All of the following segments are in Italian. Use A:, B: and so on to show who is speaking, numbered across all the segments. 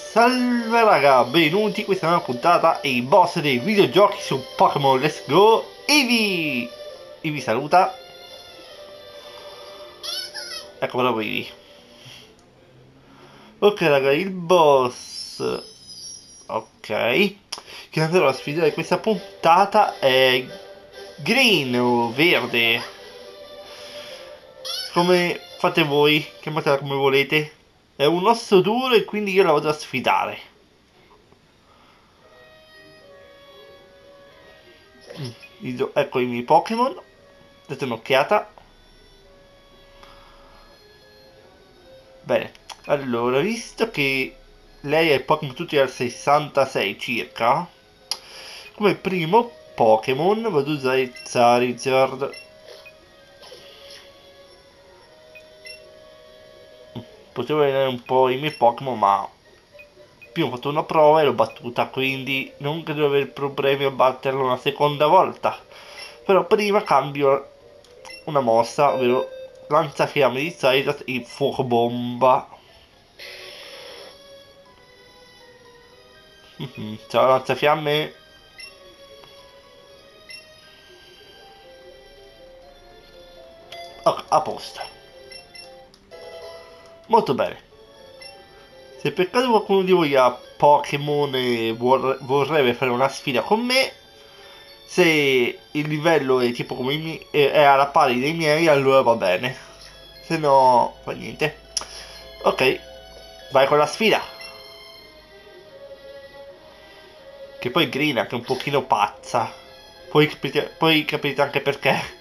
A: Salve raga, benvenuti, questa è una puntata e i boss dei videogiochi su Pokémon Let's Go. Eevee saluta. Ecco proprio Eevee. Ok raga, il boss, ok, che andrò a sfidare questa puntata è Green o Verde, come fate voi, chiamatela come volete. È un osso duro e quindi io la vado a sfidare. Ecco i miei Pokémon, date un'occhiata. Bene, allora, visto che lei ha i Pokémon tutti al 66 circa, come primo Pokémon vado ad usare Charizard. Potevo allenare un po' i miei Pokémon, ma più ho fatto una prova e l'ho battuta, quindi non credo di avere problemi a batterlo una seconda volta. Però prima cambio una mossa, ovvero Lanciafiamme di Charizard e Fuoco Bomba. Ciao Lanciafiamme. Ok, a posto. Molto bene. Se per caso qualcuno di voi ha Pokémon e vorrebbe fare una sfida con me, se il livello è tipo come è alla pari dei miei, allora va bene. Se no, fa niente. Ok, vai con la sfida. Che poi Green è anche un pochino pazza. Poi capite anche perché.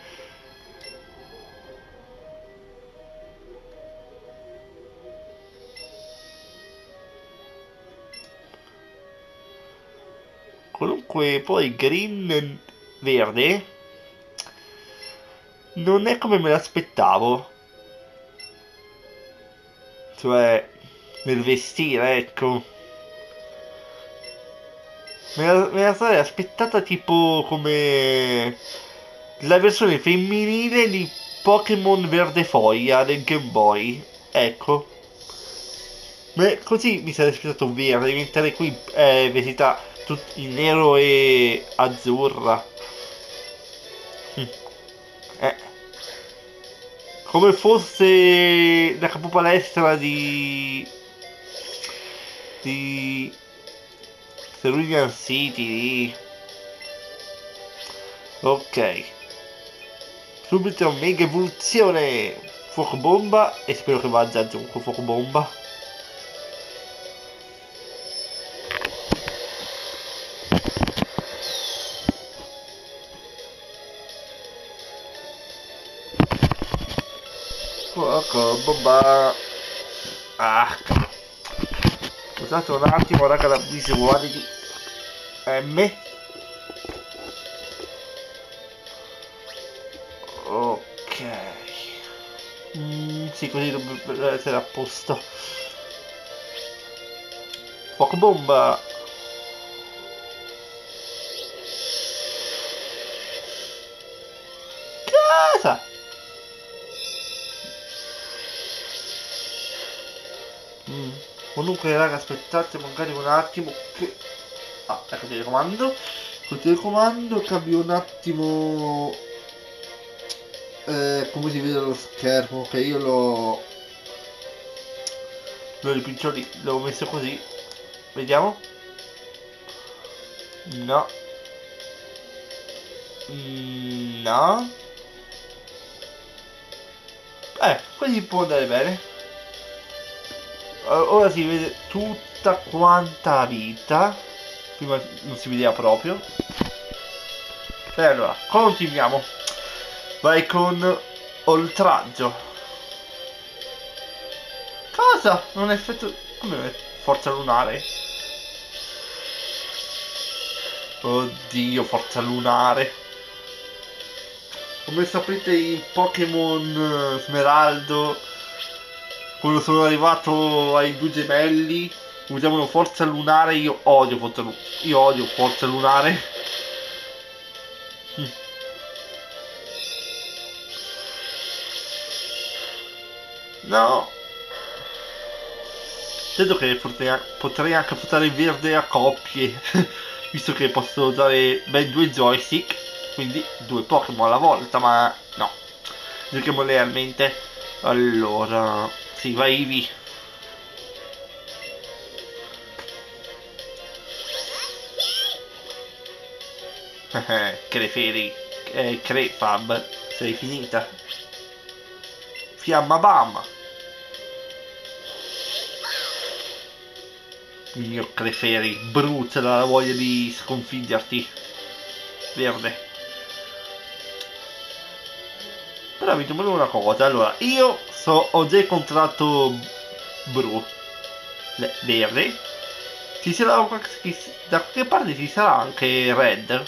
A: Comunque, poi Green verde non è come me l'aspettavo. Cioè, nel vestire, ecco. Me la sarei aspettata tipo come la versione femminile di Pokémon Verde Foglia del Game Boy. Ecco. Così mi sarei aspettato verde, mentre qui è vestita in nero e azzurra. Hm. Eh, come fosse la capopalestra di Cerulean City. Ok. Subito mega evoluzione. Fuoco bomba. E spero che vada giù con fuoco bomba. Fuoco bomba. Ah. Scusate un attimo raga la visuale di M. Ok. Sì, così dovrebbe essere a posto. Fuoco bomba. Casa. Mm. Comunque raga aspettate magari un attimo che... Ah, ecco il telecomando. Col telecomando cambio un attimo come si vede lo schermo. Ok, io l'ho ripicciolo lì, l'ho messo così. Vediamo. No. No. Così può andare bene. Ora si vede tutta quanta la vita. Prima non si vedeva proprio. E allora, continuiamo. Vai con oltraggio. Cosa? Non è effetto... Come non è forza lunare? Oddio, forza lunare. Come sapete in Pokémon Smeraldo, quando sono arrivato ai due gemelli, usavano forza lunare, io odio forza lunare. No, Vedo che potrei anche portare il verde a coppie, visto che posso usare ben 2 joystick, quindi 2 Pokémon alla volta, ma no. Giochiamo realmente. Allora, sì, vai Eevee. Creferi, Crefab, sei finita. Fiamma Bam. Il mio Creferi brucia dalla voglia di sconfiggerti. Verde. Però vi domando una cosa. Allora, ho già incontrato Bru. Verde. Ci sarà da qualche parte ci sarà anche Red.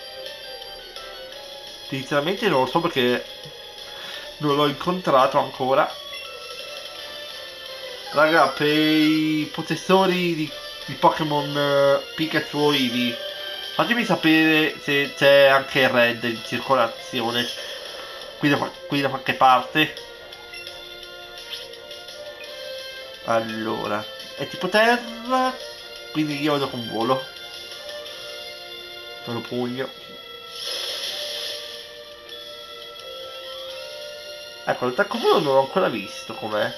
A: Sinceramente non lo so perché non l'ho incontrato ancora. Raga, per i possessori di Pokémon Pikachu o Eevee, fatemi sapere se c'è anche Red in circolazione qui da qualche parte. Allora, è tipo terra, quindi io vado con volo. Sono pugno. Ecco, l'attacco volo non l'ho ancora visto com'è.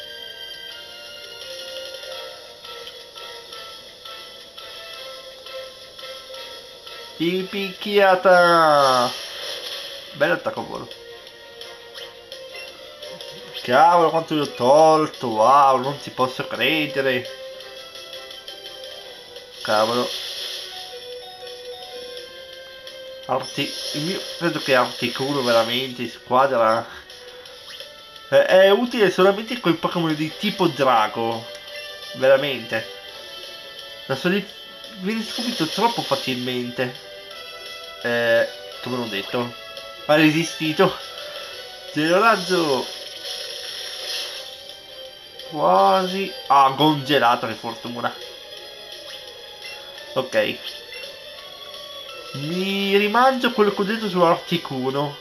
A: Picchiata! Bello attacco volo. Cavolo quanto gli ho tolto, wow, non ci posso credere. Cavolo. Credo che Articuno veramente in squadra è utile solamente con i Pokémon di tipo drago. Veramente. Viene sconfitto troppo facilmente. Come non detto. Ha resistito. Geloraggio. Quasi. Ah, congelato, che fortuna. Ok. Mi rimangio quello che ho detto su Articuno.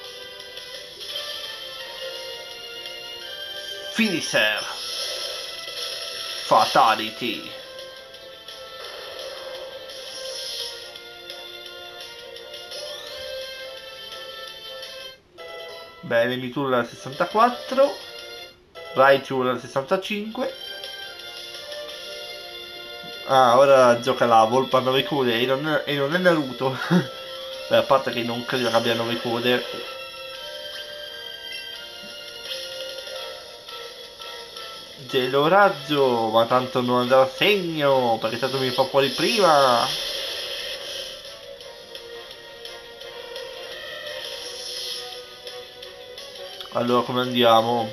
A: Finisher. Fatality. Bene, Mewtwo al 64. Raichu al 65. Ah, ora gioca la Volpa a 9 code e non è Naruto. Beh, a parte che non credo che abbia 9 code. Gelo raggio, ma tanto non andrà a segno, perché tanto mi fa fuori prima. Allora, come andiamo?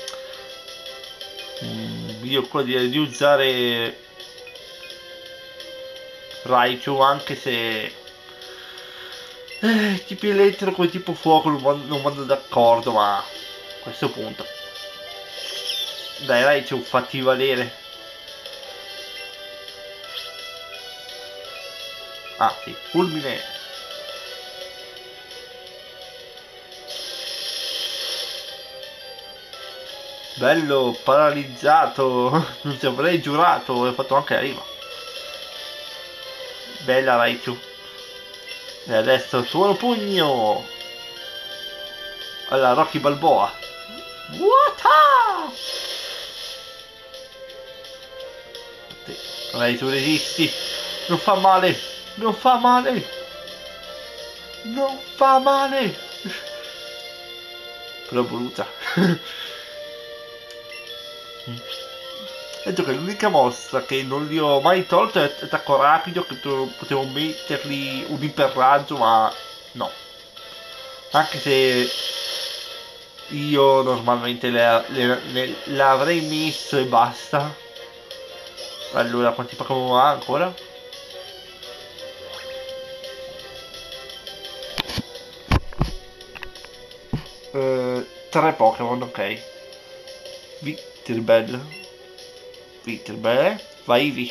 A: Io qua direi di usare Raichu, anche se tipo elettro con tipo fuoco non vanno d'accordo, ma a questo punto dai Raichu, fatti valere. Ah sì, fulmine. Bello, paralizzato. Non ci avrei giurato, ho fatto anche la rima. Bella Raichu. E adesso tuono pugno. Allora, Rocky Balboa. What? Raichu resisti. Non fa male. Non fa male. Non fa male. Però brucia. Vedo che l'unica mossa che non li ho mai tolto è attacco rapido, che potevo metterli un iperraggio, ma no. Anche se io normalmente l'avrei messo e basta. Allora, quanti Pokémon ha ancora? Tre Pokémon, ok. Victreebel. Victreebel, vai Eevee.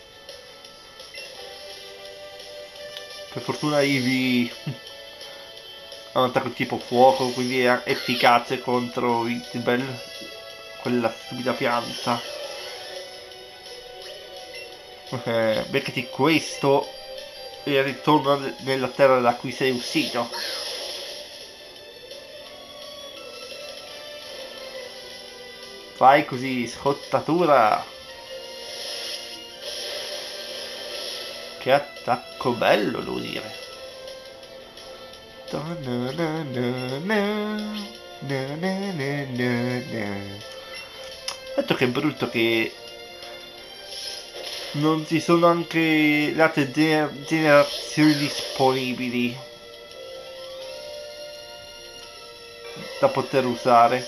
A: Per fortuna Eevee ha un attacco tipo fuoco, quindi è efficace contro Victreebel, quella stupida pianta. beccati questo e ritorna nella terra da cui sei uscito. Fai così, scottatura. Che attacco bello, devo dire. Detto che è brutto che non ci sono anche le altre generazioni disponibili da poter usare.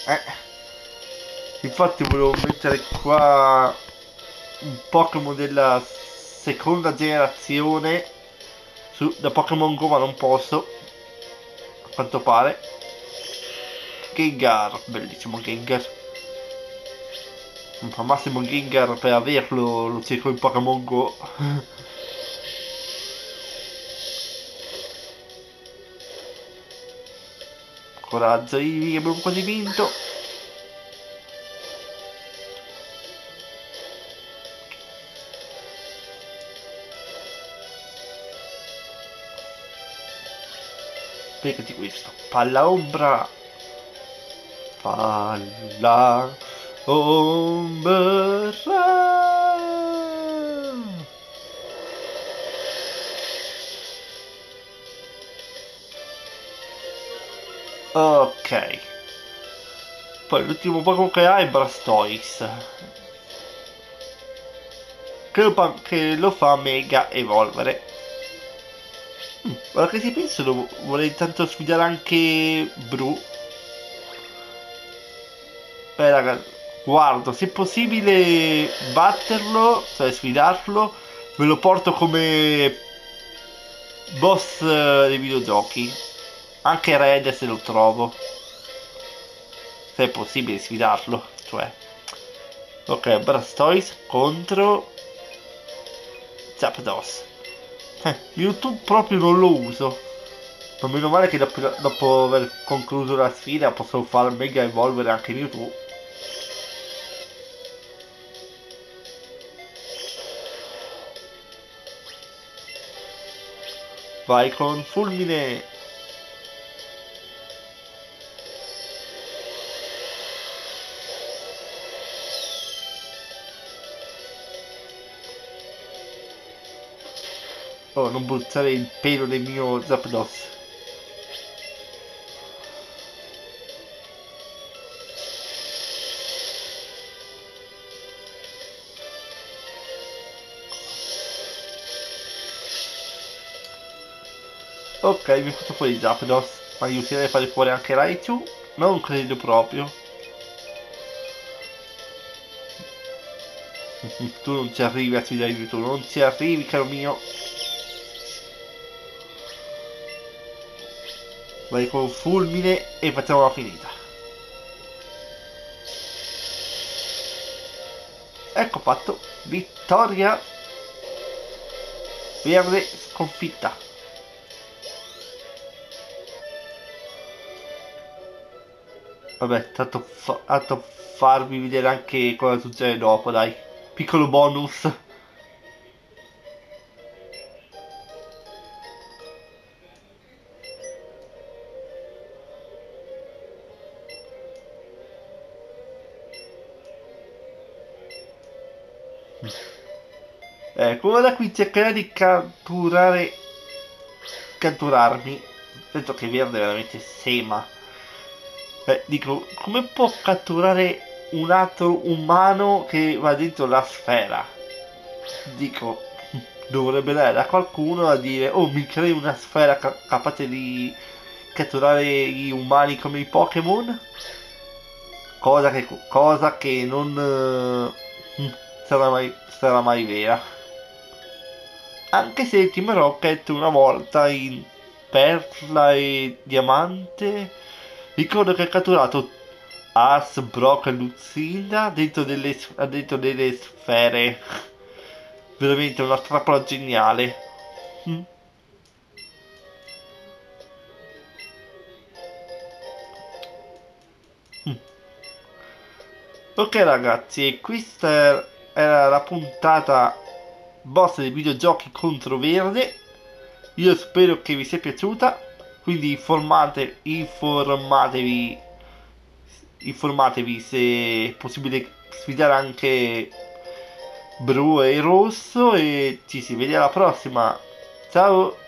A: Infatti volevo mettere qua un Pokémon della seconda generazione da Pokémon Go, ma non posso, a quanto pare. Gengar, bellissimo Gengar. Al massimo Gengar per averlo lo cerco in Pokémon Go. Coraggio, Ivi, abbiamo quasi vinto. Beccati questo. Palla ombra. Palla ombra. Ok. Poi l'ultimo Pokémon che ha è Blastoise. Che lo fa mega evolvere. Ora che ci penso, vorrei intanto sfidare anche Bru. Raga, guardo, se è possibile batterlo, cioè sfidarlo, me lo porto come boss dei videogiochi. Anche Red se lo trovo. Se è possibile sfidarlo, cioè. Ok, Blastoise contro Zapdos. YouTube proprio non lo uso. Ma meno male che dopo aver concluso la sfida posso far mega evolvere anche Mewtwo. Vai con fulmine. Oh, non buttare il pelo del mio Zapdos. Ok, mi ha fatto fuori Zapdos. Ma io direi fare fuori anche Raichu? Non credo proprio. Tu non ci arrivi a sfidare tu, non ci arrivi, caro mio. Vai con fulmine e facciamo la finita. Ecco fatto. Vittoria. Verde sconfitta. Vabbè, tanto farvi vedere anche cosa succede dopo, dai. Piccolo bonus. Come da qui cercherà di catturarmi. Penso che Verde veramente sema. Dico, come può catturare un altro umano che va dentro la sfera? Dico, dovrebbe dare da qualcuno a dire, oh, mi crei una sfera capace di catturare gli umani come i Pokémon? Cosa che non sarà mai vera. Anche se il Team Rocket una volta in Perla e Diamante ricordo che ha catturato Ars, Brock e Lucinda dentro delle sfere. Veramente una trappola geniale. Mm. Mm. Ok ragazzi, questa era la puntata boss dei videogiochi contro Verde. Io spero che vi sia piaciuta, quindi informatevi se è possibile sfidare anche Bru e Rosso, e ci si vede alla prossima. Ciao!